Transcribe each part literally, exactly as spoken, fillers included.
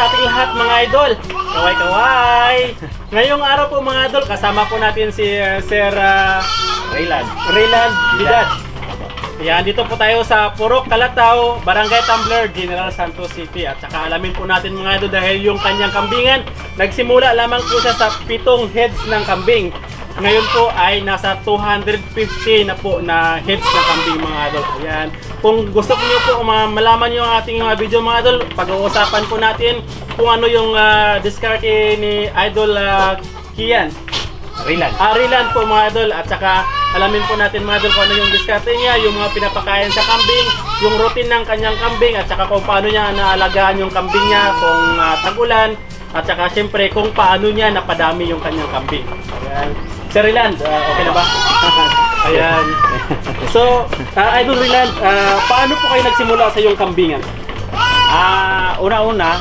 sa ating lahat mga idol. Kaway-kaway. Ngayong araw po mga idol, kasama po natin si uh, Sir uh, Raylan. Raylan Bidad. Yan, dito po tayo sa Purok, Calataw, Barangay Tumbler, General Santos City. At saka alamin po natin mga idol dahil yung kanyang kambingan, nagsimula lamang po siya sa pitong heads ng kambing. Ngayon po ay nasa two hundred fifty na po na heads ng kambing mga idol. Ayan. Kung gusto niyo po malaman yung ating mga video mga idol, pag-uusapan po natin kung ano yung uh, diskarte ni Idol uh, Kian. Raylan. Ah, Raylan po mga idol. At saka alamin po natin mga idol kung ano yung diskarte niya, yung mga pinapakain sa kambing, yung routine ng kanyang kambing, at saka kung paano niya naalagaan yung kambing niya kung uh, tag-ulan, at saka syempre kung paano niya napadami yung kanyang kambing. Ayan. Sir Raylan, uh, okay na ba? Ayan. So, uh, Idol Raylan, uh, paano po kayo nagsimula sa iyong kambingan? Ah, una-una,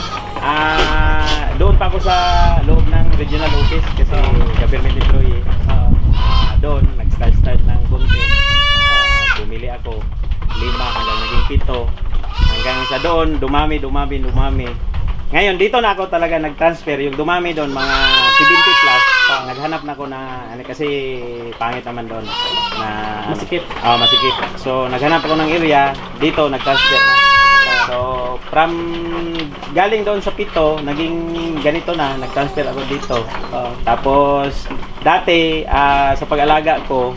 ah, doon pa ako sa loob ng regional office kasi government employee. Uh, doon, nag-start-start ng konti. Uh, bumili ako, lima hanggang naging pito. Hanggang sa doon, dumami, dumami, dumami. Ngayon, dito na ako talaga nag-transfer. Yung dumami doon, mga seventy plus. Uh, naghanap na ako na, ano, kasi pangit naman doon. Na, Masikip. Oh, masikip. So, naghanap ako ng area. Dito, nag-transfer na. So, from galing doon sa pito, naging ganito na, nag-transfer ako dito. Uh, tapos, dati, uh, sa pag-alaga ko,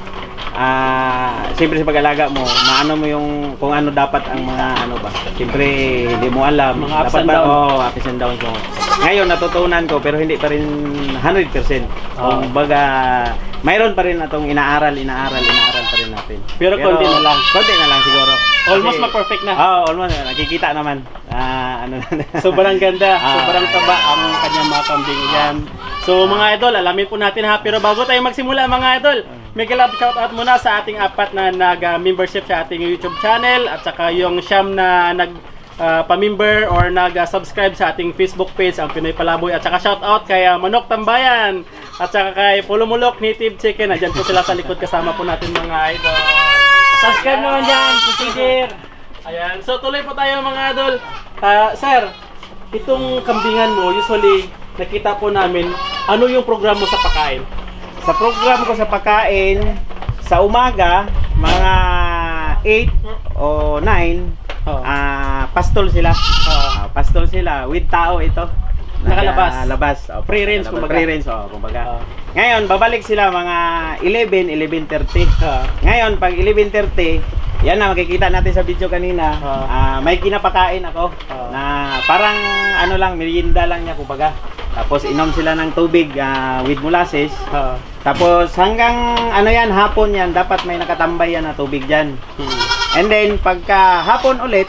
ah, uh, siyempre sa pag-alaga mo, maano mo yung kung ano dapat ang mga ano ba. Siyempre hindi mo alam mga ups dapat and ba, down. oh, ups and downs mo. Ngayon natutunan ko pero hindi pa rin one hundred percent. Oh. Kung baga mayroon pa rin atong inaaral, inaaral, inaaral pa rin natin. Pero konti na lang. Konti na lang siguro. Almost Kasi, ma-perfect na. Oo, oh, almost nakikita naman. Ah, uh, ano na. Sobrang ganda, Ah, sobrang taba ang kanyang mga kambing yan. So mga idol, alamin po natin ha. Pero bago tayo magsimula mga idol, may love shoutout muna sa ating apat na nag-membership sa ating YouTube channel at saka yung siyam na nag uh, pa-member or nag-subscribe sa ating Facebook page, ang Pinoy Palaboy. At saka shoutout kay uh, Manok Tambayan at saka kay Pulumulok Native Chicken. Nandiyan po sila sa likod kasama po natin mga idol. Subscribe naman dyan, Susidir. Ayan, so tuloy po tayo mga idol. Uh, sir, itong kambingan mo, usually nakita po namin, ano yung program mo sa pagkain? Sa program ko sa pagkain, sa umaga, mga eight o nine, Oh. ah pastol sila. Ah, pastol sila with tao ito. Nakalabas. Nakalabas. Oh, Free range, nakalabas. kumbaga. Free range, oh, kumbaga. Oh. Ngayon, babalik sila mga eleven, eleven thirty. Ah. Ngayon, pag eleven thirty, yan na makikita natin sa video kanina. Ah. Ah, may kinapakain ako Ah. na parang ano lang, merienda lang niya kumbaga. Tapos inom sila ng tubig ah, with molasses. Ah. Tapos hanggang ano yan, hapon yan, dapat may nakatambay yan na tubig dyan. Hmm. And then pagka hapon ulit,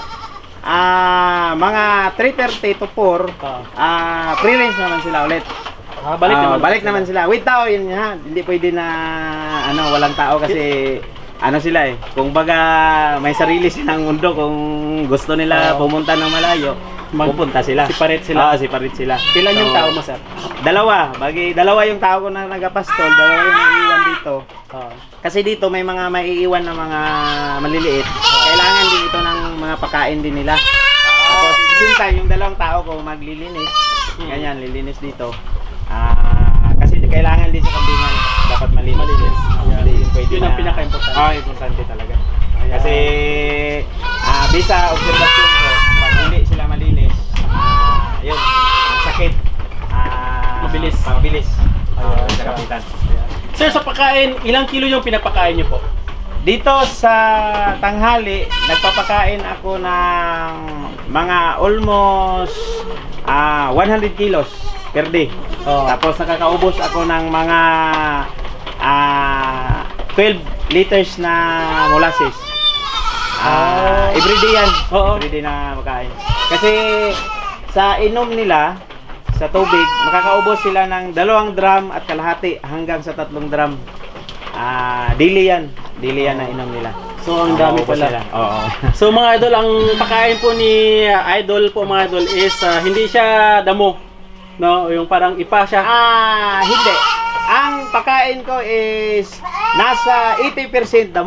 ah mga three thirty to four, Ah. ah free range naman sila ulit. Ah, balik Ah, naman. balik naman sila. With tao yun ha. Hindi pwede na ano, walang tao kasi ano sila eh. Kung baga may sarili silang mundo, kung gusto nila Ah. pumunta ng malayo, Mag- pupunta sila. separate sila. Ah, separate sila. Ilan yung So, tao mo, sir? Dalawa. Bagi, dalawa yung tao ko na nagapastol, dalawa yung naiiwan dito. Ah. Kasi dito may mga maiiwan na mga maliliit. Kailangan din ito ng mga pagkain din nila. Tapos at the same time, yung dalawang tao ko maglilinis. Hmm. Ganyan, lilinis dito. Ah, kasi kailangan din sa kambingan dapat malinis. Malinis. Hindi yun pwede Yun ang na- pinaka-importante. Ah, importante talaga. Ayan. Kasi ah, bisa observation ko, pag hindi sila malinis, ah, yun, sakit. Ah, Mabilis. Mabilis. Ayan. Ah, sa kapitan. Sir, sa pagkain, ilang kilo yung pinapakain niyo po? Dito sa tanghali, nagpapakain ako ng mga almost ah one hundred kilos per day. Oh. Tapos nakakaubos ako ng mga ah twelve liters na molasses. Ah, Oh. everyday yan. Oo. Everyday na makain. Kasi sa inom nila, sa tubig, makakaubos sila ng dalawang drum at kalahati hanggang sa tatlong drum. Ah, daily yan. Daily yan na inom nila. So, ang dami Makakaubos pala. sila. Oo. So mga idol, ang pagkain po ni uh, Idol po mga idol is uh, hindi siya damo. No, yung parang ipa siya. Ah, hindi. Ang pagkain ko is nasa eighty percent damo.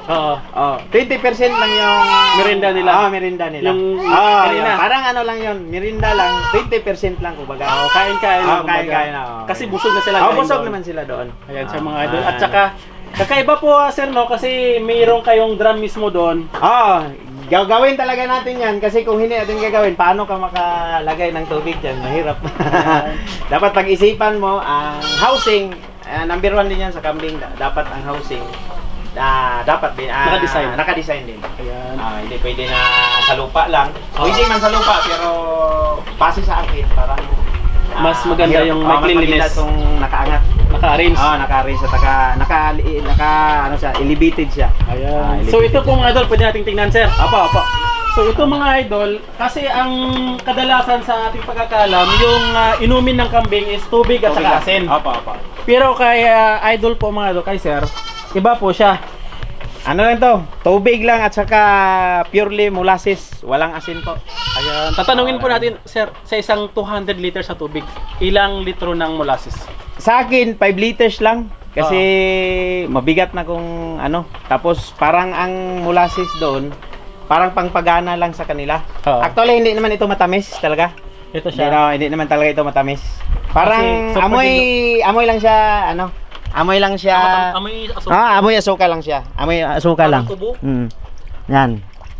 Oo. Oh, twenty percent lang yung Merinda nila. Ah, merinda nila. Yung oh, kanina. yun. Parang ano lang yun, merinda lang, twenty percent lang kumbaga. Oo, kain-kain lang, Oo, kain-kain kumbaga. na, oo. Kasi busog na sila. Oh, kain busog doon. naman sila doon. Ayan sa Ah, mga idol. ah. At saka, kakaiba po ah, sir, no? Kasi mayroon kayong drum mismo doon. Oo, gagawin talaga natin yan kasi kung hindi natin gagawin, paano ka makalagay ng tubig dyan? Mahirap. Dapat pag-isipan mo, ang housing, uh, number one din yan sa kambing, da- dapat ang housing, ah, dapat din, ah, Naka-design. naka-design din. Ayan. Ah, hindi pwede na sa lupa lang. Oo. Pwede man sa lupa, pero base sa akin, parang ah, Mas maganda mahirap. yung Oo, mas maglilinis. maganda kung nakaangat. Naka-arrange. Ah, naka-arrange siya, naka, naka, naka, ano siya, elevated siya. Ah, Ayan. elevated So ito po siya. mga idol, pwede nating tingnan sir. Apo, apo. So ito mga idol, kasi ang kadalasan sa ating pagkakalam, yung ah, inumin ng kambing is tubig at saka asin. Apo, apo. Pero kay ah, idol po mga idol, kay sir, iba po siya. Ano lang to? Tubig lang at saka purely molasses, walang asin po. Ayan. Tatanungin po natin, sir, sa isang two hundred liters sa tubig, ilang litro ng molasses? Sa akin, five liters lang. Kasi mabigat na kung ano. Tapos parang ang molasses doon, parang pangpagana lang sa kanila. Oo. Actually, hindi naman ito matamis talaga. Ito Hindi, siya. no, hindi naman talaga ito matamis. Parang Kasi super amoy, amoy lang siya, ano, amoy lang siya. Amoy- amoy asukal. Ah, amoy asukal lang siya. Amoy asukal lang. Parang tubo? Mm. Yan.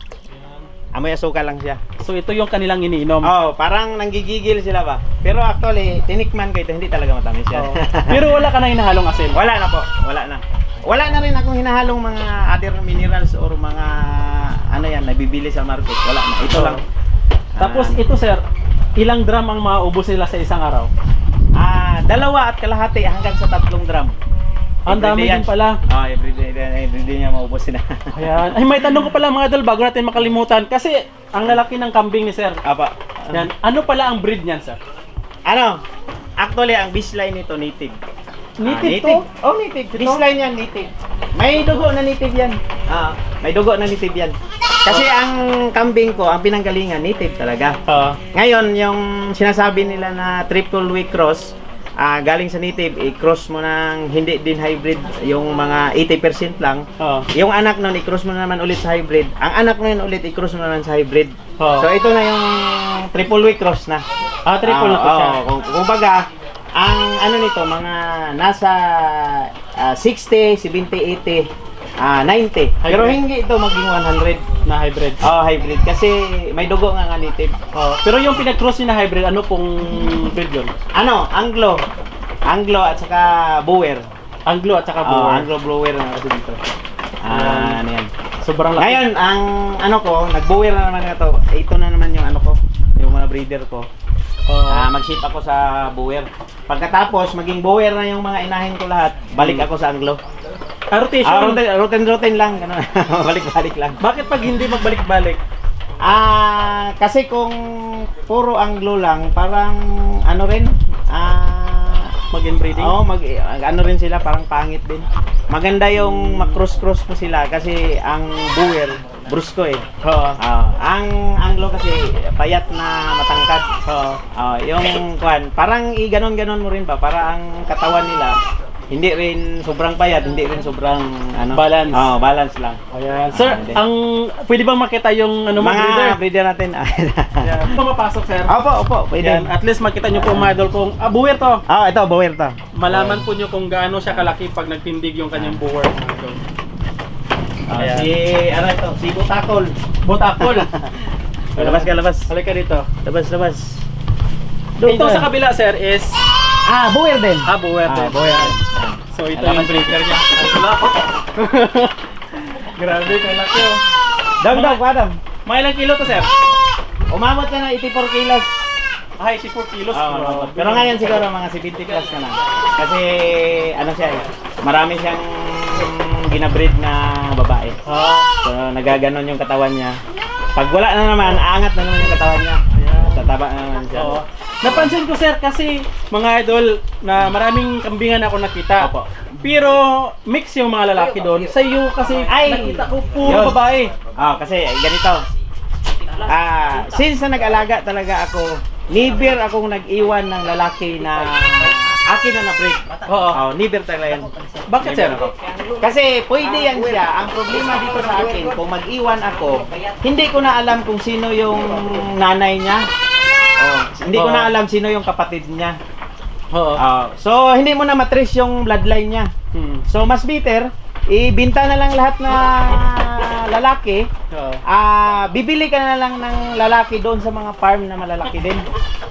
Amoy asukal lang siya. So ito yung kanilang iniinom. Oh, parang nanggigigil sila ba? Pero actually, tinikman ko ito, hindi talaga matamis yan. Oo. Pero wala ka na hinahalong asin. wala na po, wala na. Wala na rin akong hinahalong mga other minerals or mga ano yan, nabibili sa market. Wala na, ito Oo. lang. Tapos Ah, ito sir, ilang drum ang maubos nila sa isang araw? ah, dalawa at kalahati hanggang sa tatlong drum. Ang dami Everyday din yan. pala. Ah, everyday, everyday niya maubos sila. Ayan. Ay, may tanong ko pala mga idol bago natin makalimutan. Kasi ang lalaki ng kambing ni sir. Apa. Yan. Ano pala ang breed niyan sir? Ano? Actually, ang baseline nito native. Native Ah, to? Oh, native. Baseline yan, native. May dugo na native yan. Ah, may dugo na native yan. Kasi ang kambing ko, ang pinanggalingan, native talaga. Oo. Ngayon, yung sinasabi nila na triple week cross, ah, galing sa native, i-cross mo ng hindi din hybrid, yung mga eighty percent lang. Oo. Yung anak nun, i-cross mo naman ulit sa hybrid. Ang anak nun ulit, i-cross mo naman sa hybrid. Oo. So, ito na yung triple week cross na. Ah, triple na to Ah, siya. oo. Kung, kung baga, ang ano nito, mga nasa ah, sixty, seventy, eighty, ah, ninety. Pero Hybrid. hindi ito maging one hundred. Na hybrid. Oh, hybrid. Kasi may dugo nga nga native. Oo. Pero yung pinag-cross niya na hybrid, ano pong breed yun? Ano? Anglo. Anglo at saka Boer. Anglo at saka Oh, Boer. Anglo Boer na kasi dito. Ah, ano yan. Sobrang laki. Ngayon, ang ano ko, nag-Boer na naman ito. Ito na naman yung ano ko, yung mga breeder ko. Oo. Ah, mag-ship ako sa Boer. Pagkatapos, maging Boer na yung mga inahin ko lahat, balik Hmm. ako sa Anglo. Ah, rotation. Ah, roten, roten, roten lang, ganun. Balik-balik lang. Bakit pag hindi magbalik-balik? Ah, kasi kung puro Anglo lang, parang ano rin, ah, Mag-inbreeding? Oo, mag ano rin sila, parang pangit din. Maganda yung mag-cross-cross po sila kasi ang Boer, brusko eh. Oo. Ah, ang Anglo kasi payat na matangkad. Oo. Ah, yung kwan, parang i-ganon-ganon mo rin ba para ang katawan nila hindi rin sobrang payat, hindi rin sobrang ano, Balance. Oh, balance lang. Ayan. Sir, Ah, hindi. ang pwede bang makita yung ano mo breeder? Mga breeder natin. Ayan. Ito mapasok sir. Opo, opo, pwede. Ayan. At least makita nyo po mga idol kung ah, buwer to. Ah, ito, Boer to. Malaman po nyo kung gaano siya kalaki pag nagtindig yung kanyang buwer. mga idol. Ah, Ayan. si ano ito, si Butakol. Botakol. Labas ka, labas. Halika dito. Labas, labas. Itong sa kabila sir is Ah, Boer din. ah, buwer Ah, din. Boer. So ito Alam yung mo, breeder niya. Ang laki. Grabe, kalaki oh. Dog, dog, madam. Mga ilang kilo to sir? Umabot ka na eighty-four kilos. Ah, eighty-four kilos. Oo, Grabe. pero ngayon siguro mga seventy plus ka na. Kasi ano siya eh, marami siyang ginabreed na babae. Ah, So nagaganon yung katawan niya. Pag wala na naman, aangat na naman yung katawan niya. Tataba na naman siya. oo. Napansin ko sir kasi mga idol na maraming kambingan ako nakita. Opo. Pero mix yung mga lalaki doon. Sa iyo kasi Ay! nakita ko puro Yun. babae. Ah, kasi ganito. Ah, since na nag-alaga talaga ako, never akong nag-iwan ng lalaki na akin na na-breed. Oo. Oh, never talaga yan. Bakit, sir? Never ako. Kasi pwede yan siya. Ang problema dito sa akin, kung mag-iwan ako, hindi ko na alam kung sino yung nanay niya. Oh, hindi ko Oo. na alam sino yung kapatid niya. Oo. Oh, so hindi mo na matrace yung bloodline niya. Hmm. So mas better, ibinta na lang lahat na lalaki. Oo. Ah, bibili ka na lang ng lalaki doon sa mga farm na malalaki din.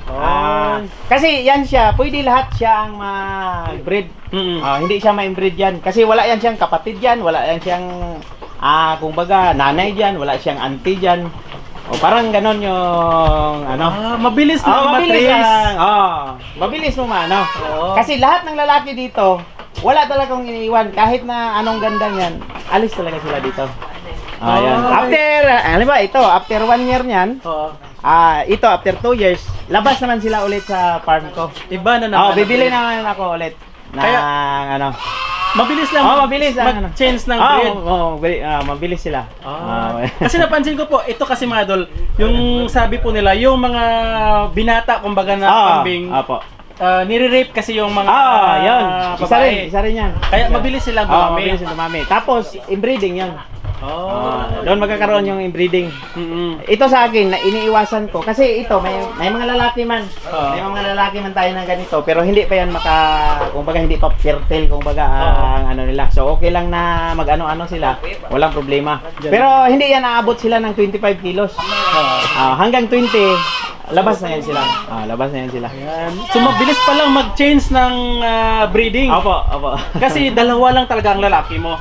Ah, kasi yan siya, pwede lahat siya ang mag-breed. Mm-mm. Ah, hindi siya ma-inbreed yan. Kasi wala yan siyang kapatid yan, wala yan siyang, ah, kung baga, nanay dyan, wala siyang auntie dyan. O parang ganon yung, ano. Ah, mabilis Oh, na mabilis matrace. lang. Oh, mabilis mo maano. Oo. Kasi lahat ng lalaki dito, wala talagang iniiwan. Kahit na anong ganda niyan, alis talaga sila dito. Ah, yan. Oh. After, ano ba, ito, after one year niyan, Oo. ah, ito, after two years, labas naman sila ulit sa farm ko. Iba na Oh, naman. bibili naman ako ulit. Ng, Kaya- ano. Mabilis lang Oh, mabilis lang, ano. mag-change ng Oh, breed. oh, mabili- ah, mabilis sila. Ah. Ah, Kasi napansin ko po, ito kasi mga idol, yung sabi po nila, yung mga binata, kumbaga na Ah, kambing, apo. uh, nire-rape kasi yung mga Ah, yun. Isa babae. rin, isa rin yan. Kaya mabilis silang Oh, dumami. mabilis yung dumami. Tapos, inbreeding yan. Oh. Ah, doon magkakaroon yung inbreeding. Mm-mm. Ito sa akin, na iniiwasan ko. Kasi ito, may, may mga lalaki man. Oo. May mga lalaki man tayo na ganito. Pero hindi pa yan maka, kung baga hindi pa fertile, kung baga Oo. ang ano nila. So okay lang na mag-ano-ano sila. Walang problema. Diyan. Pero hindi yan aabot sila ng twenty-five kilos. Ah, hanggang twenty, labas na yan sila. Ah, labas na yan sila. Yan. So mabilis pa lang mag-change ng ah, breeding. Opo, opo. Kasi dalawa lang talaga ang lalaki mo.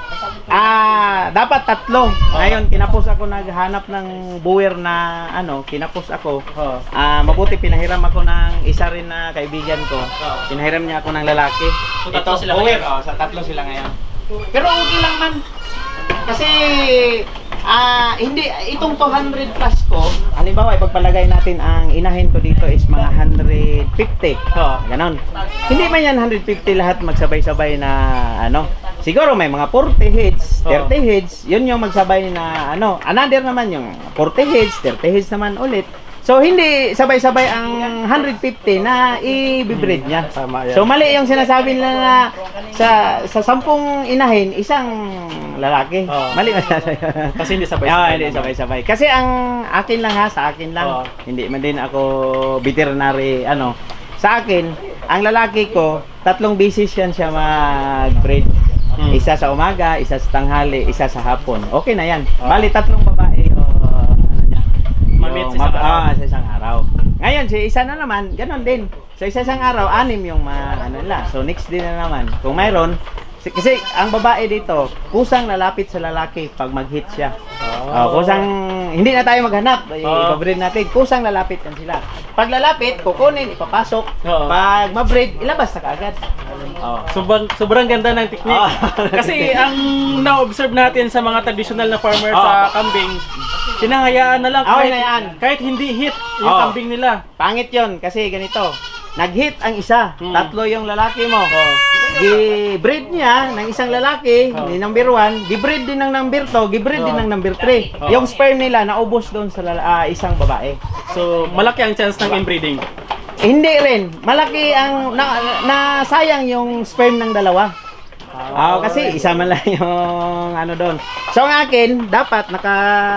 Ah, dapat tatlo. Ngayon, kinapos ako naghanap ng buwer na ano, kinapos ako. Oo. Ah, mabuti pinahiram ako ng isa rin na kaibigan ko. Pinahiram niya ako ng lalaki. So, tatlo sila buwer, ngayon? oh, sa tatlo sila ngayon. Pero okay lang man. Kasi ah hindi itong two hundred plus ko, halimbawa ipagpalagay natin ang inahin ko dito is mga one hundred fifty. Oo. Ganon. Hindi man yan one hundred fifty lahat magsabay-sabay na ano. Siguro may mga forty heads, Oo. thirty heads, yun yung magsabay na ano. Another naman yung forty heads, thirty heads naman ulit. So hindi sabay-sabay ang one hundred fifty na i-breed niya. Tama yan. So mali yung sinasabi nila na sa sa sampung inahin, isang lalaki. Oo. Mali masyado. Kasi hindi sabay. Ah, hindi sabay-sabay. Kasi ang akin lang ha, sa akin lang. Oo. Hindi man din ako veterinary ano. Sa akin, ang lalaki ko, tatlong beses yan siya mag-breed. Hmm. Isa sa umaga, isa sa tanghali, isa sa hapon. Okay na yan. Oo. Bali, tatlong babae. O, ano niya. Mamit Yung sa isang mab- araw. Ah, sa isang araw. Ngayon, si isa na naman, ganon din. Sa isa isang araw, anim yung ma, ano nila. So, next din na naman. Kung mayroon, si- kasi ang babae dito, kusang lalapit sa lalaki pag mag-hit siya. Oh, kusang, hindi na tayo maghanap. I- Oo. Ipabreed natin. Kusang lalapit yan sila. Pag lalapit, kukunin, ipapasok. Oo. Pag mabreed, ilabas na kaagad. Oh. Sobrang, sobrang ganda ng technique. Ah. Kasi ang na-observe natin sa mga traditional na farmer Ah. sa kambing, hinahayaan na lang Ah, kahit, hinahayaan. kahit hindi hit yung Ah. kambing nila. Pangit yon kasi ganito. Nag-hit ang isa, Hmm. tatlo yung lalaki mo. Oh. Gi-breed niya ng isang lalaki, Oh. ni number one, gi-breed din ng number two, gi-breed din Oh. ng number three. Oh. Yung sperm nila naubos doon sa lala- ah, isang babae. So, malaki ang chance ng inbreeding. Eh, hindi rin. Malaki ang na, na sayang yung sperm ng dalawa. Ah, kasi isa man lang yung ano doon. So ang akin, dapat naka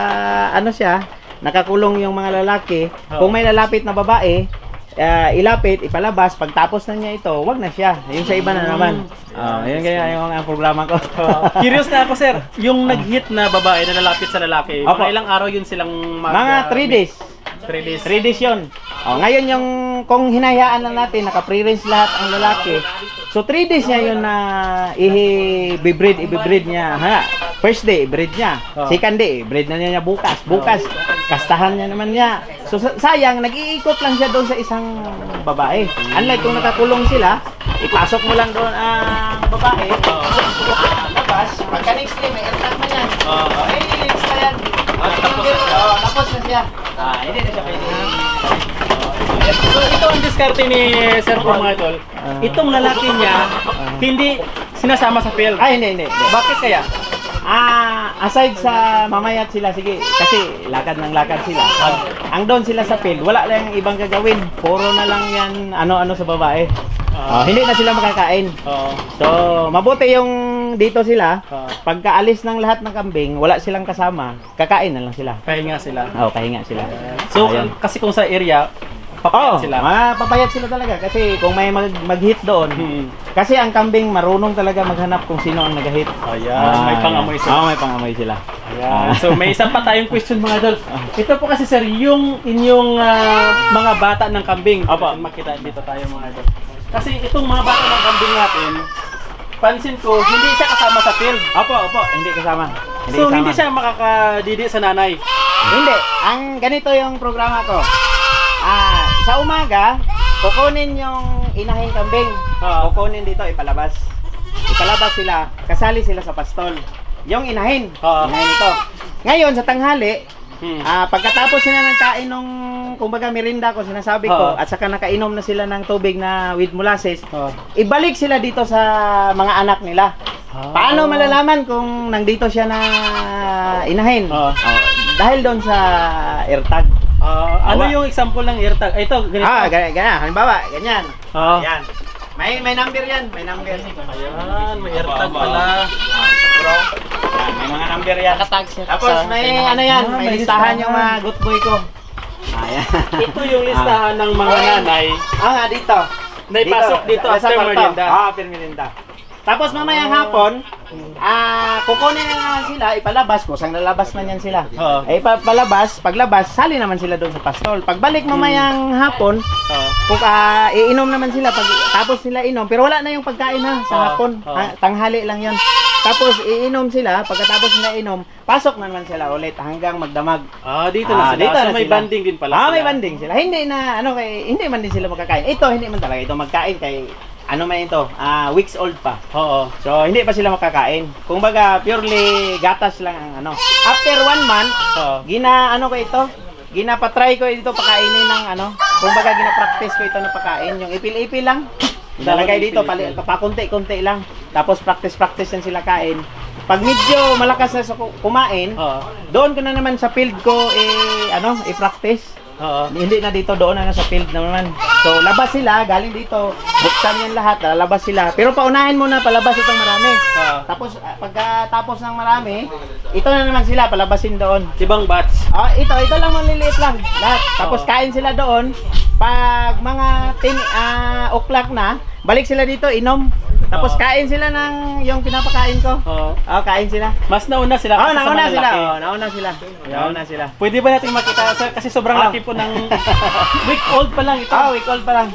ano siya, nakakulong yung mga lalaki. Oh. Kung may lalapit na babae, ah, ilapit, ipalabas, pagtapos na niya ito, wag na siya. Yung sa iba na naman. Ah, yun kaya yung ang programa ko. Oh. Curious na ako, sir. Yung nag-hit na babae na lalapit sa lalaki, Opo. mga ilang araw yun silang mag... Mga three days. three days. three days yun. Oh, ngayon yung kung hinahayaan lang natin, naka-pre-rinse lahat ang lalaki. So three days niya yun na i-breed, i-breed niya. Ha? First day, i-breed niya. Oh. Second day, i-breed na niya bukas. Bukas, kastahan niya naman niya. So sa- sayang, nag-iikot lang siya doon sa isang babae. Unlike kung nakakulong sila, ipasok mo lang doon ang babae. Ah, labas, pagka next day, may airtag na yan. Oh. Oh, eh, next na yan. Ah, tapos na siya. Oh, tapos na siya. Ah, hindi na siya pwede. So, ito ang diskarte ni Sir po mga idol. Itong lalaki niya, hindi sinasama sa field. Ay, hindi, hindi. hindi. Bakit kaya? Ah, aside sa mamayat sila, sige, kasi lakad ng lakad sila. Ang doon sila sa field, wala lang ibang gagawin. Puro na lang yan, ano-ano sa babae. Oh, hindi na sila makakain. Oo. So, mabuti yung dito sila. Oo. Pagkaalis ng lahat ng kambing, wala silang kasama, kakain na lang sila. Pahinga sila. Oh, kahinga sila. So, Ayun. kasi kung sa area, Oo, papayat sila. mapapayat sila talaga kasi kung may mag, mag-hit doon. Hmm. Kasi ang kambing marunong talaga maghanap kung sino ang nag-hit. Ayan, may pangamoy Oo, sila. may pangamoy sila. Ayan. So, may isa pa tayong question mga idol. Ito po kasi sir, yung inyong ah, mga bata ng kambing. Opo. Makita dito tayo mga idol. Kasi itong mga bata ng kambing natin, pansin ko, hindi siya kasama sa field. Opo, opo, hindi kasama. Hindi So, kasama. hindi siya makakadidi sa nanay. Hindi. Ang ganito yung programa ko. Ah, sa umaga, kukunin yung inahing kambing. Oo. Kukunin dito, ipalabas. Ipalabas sila, kasali sila sa pastol. Yung inahin, Oo. inahin ito. Ngayon, sa tanghali, Hmm. ah, pagkatapos sila ng kain nung, kumbaga merinda ko, sinasabi Oo. ko, at saka nakainom na sila ng tubig na with molasses, Oo. ibalik sila dito sa mga anak nila. Ah. Paano malalaman kung nandito siya na inahin? Oo. Oh, dahil doon sa AirTag. Ah, ano Awa. yung example ng AirTag? Ay, ito, ganito. Ah, ganyan, ganyan. Halimbawa, ganyan. Oo. Ayan. May may number yan, may number. Ayan, may AirTag pala. Bro. Yan, may mga number yan. Tapos may ano yan, Ah, may may listahan listahan. yung mga good boy ko. Ayan. Ito yung listahan ng mga nanay. Ah, nga, dito. Naipasok dito sa after kwarto. merienda. Ah, after merienda. Tapos mamayang hapon, ah, kukunin na naman sila, ipalabas ko, sang lalabas man yan sila. Oo. Eh, pa- palabas, paglabas, sali naman sila doon sa pastol. Pagbalik mamayang hapon, Oo. kung ah, iinom naman sila, pag tapos sila inom, pero wala na yung pagkain ha, sa Oo, hapon, oo. Ha, tanghali lang yan. Tapos iinom sila, pagkatapos nila inom, pasok na naman sila ulit hanggang magdamag. Ah, dito na Ah, sila. dito so na may sila. banding din pala Ah, sila. may banding sila. Hindi na, ano kay, hindi man din sila magkakain. Ito, hindi man talaga ito magkain kay, ano man ito, ah, weeks old pa. Oo. So, hindi pa sila makakain. Kung baga, purely gatas lang ang ano. After one month, Oo. gina, ano ko ito, ginapatry ko ito pakainin ng ano. Kung baga, gina-practice ko ito na pakain. Yung ipil-ipil lang. Ilalagay dito, pali, pakunti-kunti lang. Tapos practice-practice yan sila kain. Pag medyo malakas na sa ku- kumain, Oo. doon ko na naman sa field ko, eh, ano, i-practice. Oo. Hindi na dito, doon na sa field naman. So, labas sila, galing dito, buksan yan lahat, lalabas sila. Pero paunahin muna, palabas itong marami. Oo. Tapos, ah, pagkatapos ng marami, ito na naman sila, palabasin doon. Ibang batch. Ah, ito, ito lang maliliit lang, lahat. Tapos Oo. kain sila doon. Pag mga ten ah, o'clock na, balik sila dito, inom. Tapos Oo. kain sila ng yung pinapakain ko. Oo. Oh, kain sila. Mas nauna sila Oh, kasi sa nauna sila. malalaki. Oh, nauna sila. Nauna sila. Pwede ba natin makita sir? Kasi sobrang Ah. laki po ng week old pa lang ito. Ah, week old pa lang.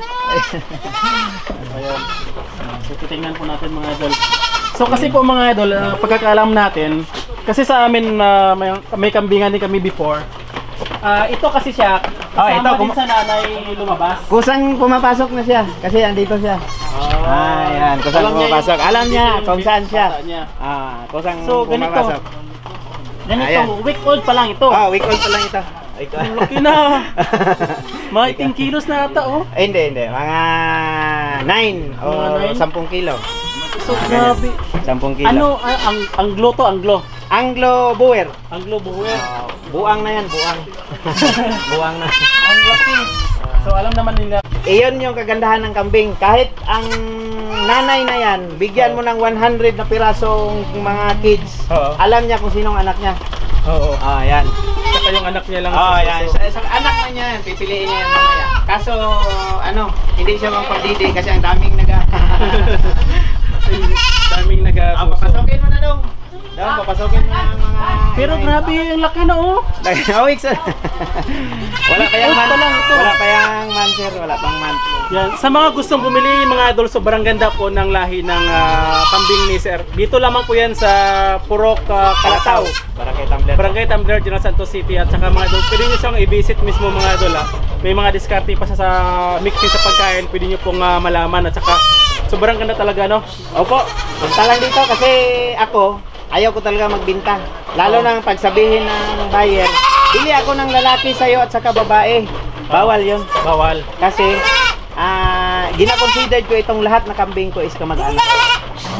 Ayan. So titingnan po natin mga idol. So kasi po mga idol, uh, pagkakaalam natin, kasi sa amin na may, may kambingan din kami before. Ah, ito kasi siya, Oh, kasama ito, din kum- sa nanay lumabas. Kusang pumapasok na siya kasi andito siya. Ah, yan, kusang Alam niya pumapasok. yung- Alam niya yung kung saan siya. bata niya. Ah, kusang So, ganito. pumapasok. Ganito, Ayan. week old pa lang ito. Ah, week old pa lang ito. Week old. Ang laki na. Mga eighteen kilos na ata oh. Eh, hindi, hindi. Mga nine o Mga nine? ten kilo. So grabe. ten kilo. Ano ah, ang anglo to, anglo. Anglo Boer. Anglo buwer. Ah, buang na yan, buang. buang na. Ang laki. So alam naman nila. Iyon yung kagandahan ng kambing. Kahit ang nanay na yan, bigyan mo ng one hundred na pirasong mga kids, Oo. alam niya kung sinong anak niya. Oo. Ah, yan. Saka yung anak niya lang. Oh, sa yan. suso. Sa, sa anak na niya, yan, pipiliin niya yan mamaya. Kaso, ano, hindi siya magpagdidi kasi ang daming naga... Daming Ah, nag-suso. papasokin mo na dong. Dong, papasokin mo na ang mga... Pero grabe yung laki na oh. Oh, weeks. Wala pa yung man. pa lang ito. Wala pa yung man, sir. Wala pang man. Yan. Sa mga gustong bumili mga idol, sobrang ganda po ng lahi ng ah, kambing ni Sir. Dito lamang po yan sa Purok ah, Calataw. Barangay Tumbler. Barangay Tumbler, General Santos City at saka mga idol, pwede nyo siyang i-visit mismo mga idol ha. May mga diskarte pa sa, sa mixing sa pagkain, pwede nyo pong ah, malaman at saka sobrang ganda talaga no. Opo. Punta lang dito kasi ako, ayaw ko talaga magbinta. Lalo Oo. nang pagsabihin ng buyer, pili ako ng lalaki sa'yo at saka babae. Bawal yun. Bawal. Kasi, ah, gina-consider ko itong lahat na kambing ko is kamag-anak.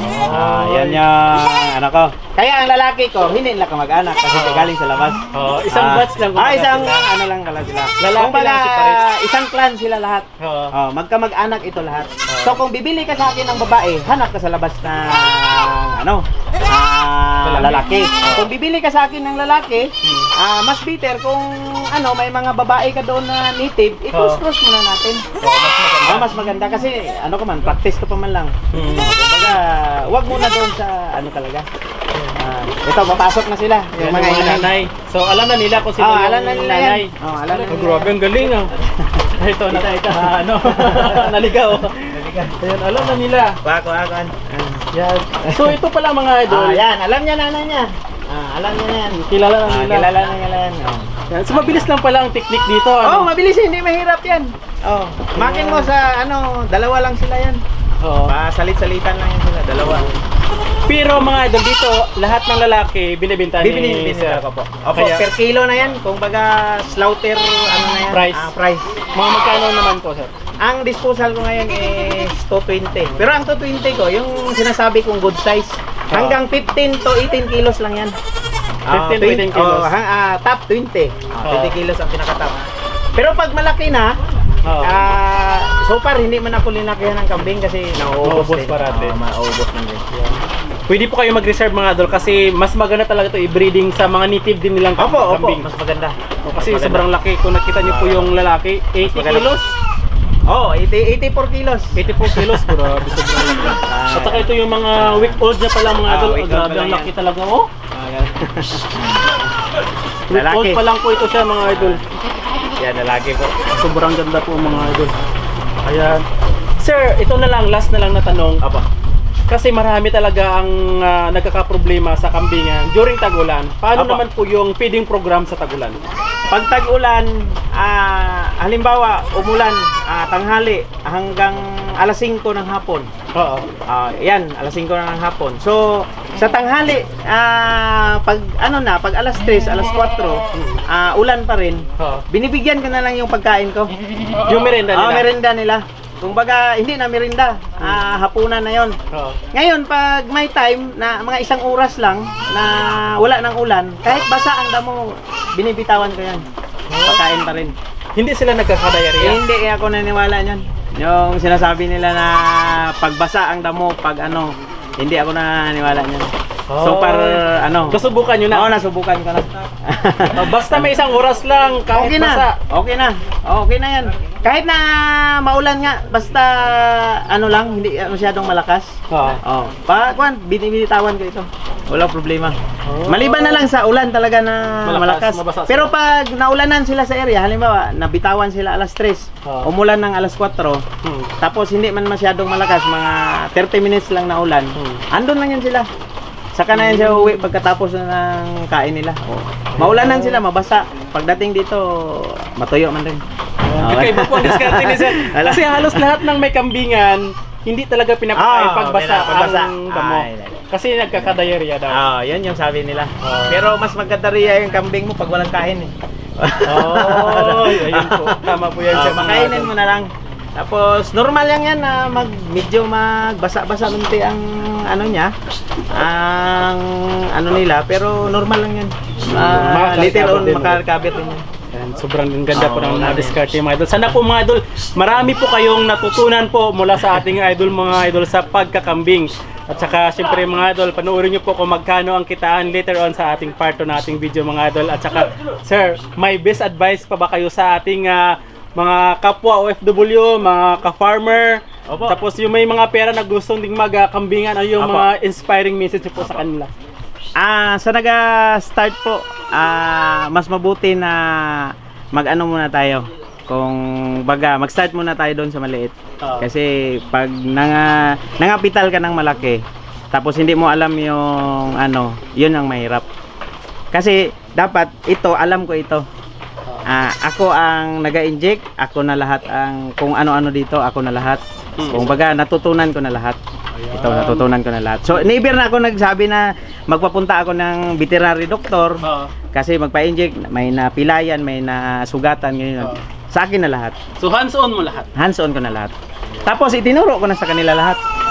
Ah, yan yung ano ko. Kaya ang lalaki ko, hindi nila kamag-anak kasi Oo. galing sa labas. Oh, isang Ah, batch lang. Ah, kumbaga isang sila. ano lang pala sila. Lalaki Kumbaga, lang separate. isang clan sila lahat. Oo. Oh, magkamag-anak ito lahat. Oo. So kung bibili ka sa akin ng babae, hanap ka sa labas na ano, ah, lalaki. Kung bibili ka sa akin ng lalaki, Hmm. ah, mas better kung ano, may mga babae ka doon na native, i-cross-cross muna natin. Oh, mas maganda. Ah, mas maganda kasi ano ka man, practice ka pa man lang. Hmm. Kumbaga, wag muna doon sa ano talaga. Ah, ito, papasok na sila, Yung yung mga inay. nanay. So alam na nila kung sino Ah, yung alam na nila nanay. yan. Oh, alam na Oh, nila. grabe, ang galing ah. Ito na tayo. Ah, ano? Naligaw. Ayun, alam na nila. Wako, wako. Yan. So ito pala mga idol. Ah, yan, alam niya nanay niya. Ah, alam niya na yan. Kilala na Ah, nila. kilala na nila yan. Oh. Yan. So mabilis lang pala ang technique dito. Oh, Ano? mabilis, hindi mahirap yan. Oh, makin mo sa ano, dalawa lang sila yan. Oo. Pasalit-salitan lang yan sila, dalawa. Pero mga idol dito, lahat ng lalaki binibenta ni Bibili Sir. ko po. Opo, Kaya- per kilo na yan. Kung baga slaughter, ano na yan? Price. Ah, price. Mga magkano naman po, sir? Ang disposal ko ngayon is two twenty. Pero ang two twenty ko, yung sinasabi kong good size, hanggang fifteen to eighteen kilos lang yan. Ah, fifteen to eighteen kilos. Oh, hang, ah, top twenty. Ah, Oh. twenty kilos ang pinaka-top. Pero pag malaki na, Oo. ah, so far hindi man ako linakihan ng kambing kasi nauubos Nauubos din. parati. Oh, mauubos din din. Pwede po kayo mag-reserve mga idol kasi mas maganda talaga ito i-breeding sa mga native din nilang Opo, opo, kambing. mas maganda. O, kasi Mas maganda. sobrang laki. Kung nakita niyo po yung lalaki, eighty maganda. kilos. Oh, eighty, eighty-four kilos. eighty-four kilos, grabe sobrang laki. At saka ito yung mga week old niya pala mga Ah, idol. week Oh, old grabe pa ang lang laki talaga. Oh, Ah, yan. week old Lalaki. pa lang po ito siya mga idol. Yan, lalaki po. Sobrang ganda po mga idol. Ayan. Sir, ito na lang, last na lang na tanong. Opo. Kasi marami talaga ang ah, nagkakaproblema sa kambingan during tag-ulan. Paano Apo. naman po yung feeding program sa tag-ulan? Pag tag-ulan, ah, halimbawa, umulan, ah, tanghali hanggang alas singko ng hapon. Oo. Ah, yan, alas singko na ng hapon. So, sa tanghali, ah, pag ano na, pag alas tres, alas kwatro, ah, ulan pa rin, Oo. binibigyan ko na lang yung pagkain ko. Yung merenda nila. Ah, merenda nila. Kung baga, hindi na merenda, ah, hapunan na yon. Oo. Ngayon, pag may time na mga isang oras lang na wala ng ulan, kahit basa ang damo, binibitawan ko yan. Pagkain pa rin. Hindi sila Eh, nagkakadayarya. hindi kaya ako naniwala niyan. Yung sinasabi nila na pagbasa ang damo, pag ano, hindi ako naniwala niyan. So, Oh. par ano, Nasubukan nyo na. Oo, nasubukan ko na. Oh, basta may isang oras lang kahit Okay basa. na. Okay na. Okay na yan. Kahit na maulan nga, basta ano lang, hindi masyadong malakas. Oo. Oh, pa kwan, binibitawan ko ito. Wala problema. Oh. Maliban na lang sa ulan talaga na Malakas, malakas. mabasa sila. Pero pag naulanan sila sa area, halimbawa, nabitawan sila alas tres, Oh. umulan ng alas kwatro, Hmm. tapos hindi man masyadong malakas, mga thirty minutes lang na ulan, Hmm. andun lang yan sila. Saka na yan siya uwi pagkatapos na ng kain nila. Maulanan sila, mabasa. Pagdating dito, matuyo man rin. Okay, iba po ang diskarte ni Sir. Wala. Kasi halos lahat ng may kambingan, hindi talaga pinapakain Ah, pagbasa pinagbasa. ang damo. Ay, ay. Kasi nagkakadayarya daw. Ah, yun yung sabi nila. Ah. Pero mas maganda riya yung kambing mo pag walang kain eh. Oh, ayun po. Tama po yan Ah, siya. mga makainin idol. mo na lang. Tapos normal lang yan na mag medyo magbasa-basa munti ang ano niya. Ang ano nila, pero normal lang yan. Ah, Makakarkabit later on din. makarkabit din yan. Ayan, sobrang ganda po Oo, ng namin. diskarte mga idol. Sana po mga idol, marami po kayong natutunan po mula sa ating idol mga idol sa pagkakambing. At saka syempre mga idol, panoorin niyo po kung magkano ang kitaan later on sa ating part two nating video mga idol. At saka sir, may best advice pa ba kayo sa ating ah, mga kapwa O F W, mga ka-farmer? Opo. Tapos yung may mga pera na gustong ding magkambingan, ano yung Opo. mga inspiring message niyo po sa kanila? Ah, sa naga-start po, ah, mas mabuti na mag-ano muna tayo. Kung baga, mag-start muna tayo doon sa maliit. Oo. Kasi pag nanga, nangapital ka ng malaki, tapos hindi mo alam yung ano, yun ang mahirap. Kasi dapat ito, alam ko ito. Ah, ako ang naga-inject, ako na lahat ang kung ano-ano dito, ako na lahat. Kung baga, natutunan ko na lahat. Ito, natutunan ko na lahat. So, never na ako nagsabi na magpapunta ako ng veterinary doctor Oo. kasi magpa-inject, may napilayan, may nasugatan, ganyan. Oo. Sa akin na lahat. So hands-on mo lahat. Hands-on ko na lahat. Tapos itinuro ko na sa kanila lahat.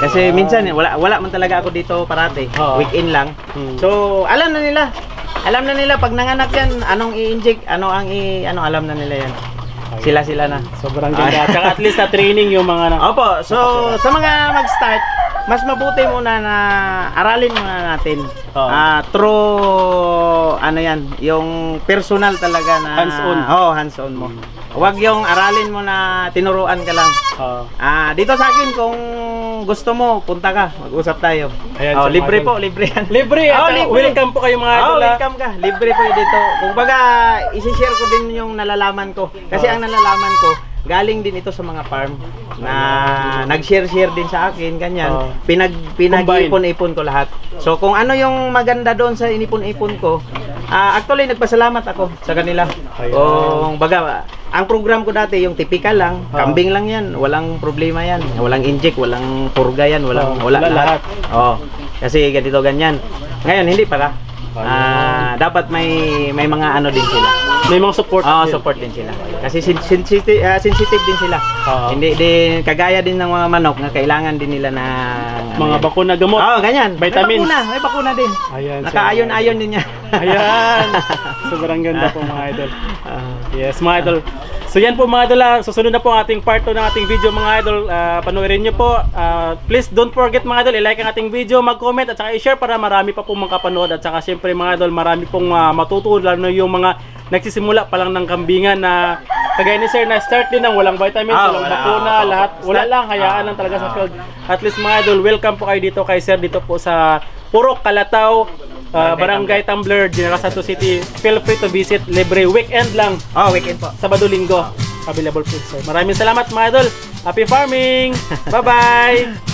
Kasi Ah. minsan wala wala man talaga ako dito parate. Oo. Weekend lang. Hmm. So, alam na nila. Alam na nila pag nanganak yan, anong i-inject, ano ang i ano alam na nila yan. Sila sila na. Sobrang ganda. Tsaka at least sa training yung mga na. Opo, so sa mga mag-start, mas mabuti muna na aralin muna natin. Oo. Ah, true ano yan, yung personal talaga na Hands-on. Oo, hands-on mo. Huwag yung aralin mo na tinuruan ka lang. Oo. Ah, dito sa akin kung gusto mo, punta ka, mag-usap tayo. Ayan, Oh, so libre mga po, libre yan. Libre at Oh, saka libre. welcome po kayo mga Oh, idol. ah. welcome ka. Libre po dito. Kung baga, isi-share ko din yung nalalaman ko. Kasi Oh. ang nalalaman ko, galing din ito sa mga farm na nag-share-share din sa akin, ganyan. Oh. Pinag pinag-ipon-ipon ko lahat. So kung ano yung maganda doon sa inipon-ipon ko, ah, actually nagpasalamat ako sa kanila. Ayan. Kung baga, ang program ko dati yung typical lang, Oh. kambing lang yan, walang problema yan, walang inject, walang purga yan, walang Oh, wala wala lahat. Oh. Kasi ganito ganyan. Ngayon hindi para. Ah, dapat may may mga ano din sila. May mga support. Oo, din. support din sila. Kasi sen- sensitive, ah, sensitive din sila. Oo. Hindi din kagaya din ng mga manok na kailangan din nila na Mga bakuna gamot. Oo, ganyan. Vitamins. May bakuna, may bakuna din. Ayan. so- Nakaayon-ayon din yan. Ayan. Sobrang ganda po mga idol. Ah, Yes, mga idol. So yan po mga idol, ah. Susunod na po ang ating part two ng ating video mga idol. Ah, panoorin nyo po. Ah, please don't forget mga idol, i-like ang ating video, mag-comment at saka i-share para marami pa pong makapanood. At saka syempre mga idol, marami pong uh, matutunan, lalo na yung mga nagsisimula pa lang ng kambingan na kagaya ni sir na start din ng walang vitamins, Ah, walang wala. bakuna, Ah, lahat. Wala start. lang, hayaan Ah, lang talaga sa ah. field. At least mga idol, welcome po kayo dito kay sir dito po sa Purok, Calataw, uh, Barangay Tumbler, General Santos City. Feel free to visit. Libre weekend lang. Oh, weekend po. Sabado, Linggo. Available food, sir. Maraming salamat mga idol. Happy farming! Bye-bye!